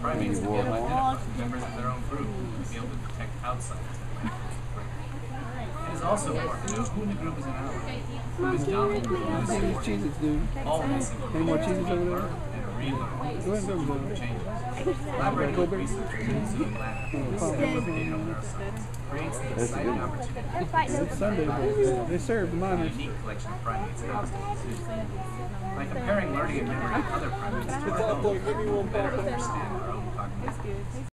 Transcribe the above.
primates to be able to identify members of their own group and be able to detect outsiders that might be threatening. It is also important to know who in the group is an ally, who is dominant, who is subordinate. All missing components can be learned and relearned changes. Collaborating with researchers in the lab and behavioral neuroscience creates the exciting opportunity It's Sunday, but they serve the a minors. unique collection of primates housed in the zoo. By comparing learning and memory of other primates to our own, we can better understand our own cognitive.